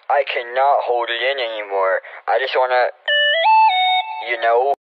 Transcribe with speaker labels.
Speaker 1: I cannot hold it in anymore. I just wanna, you know.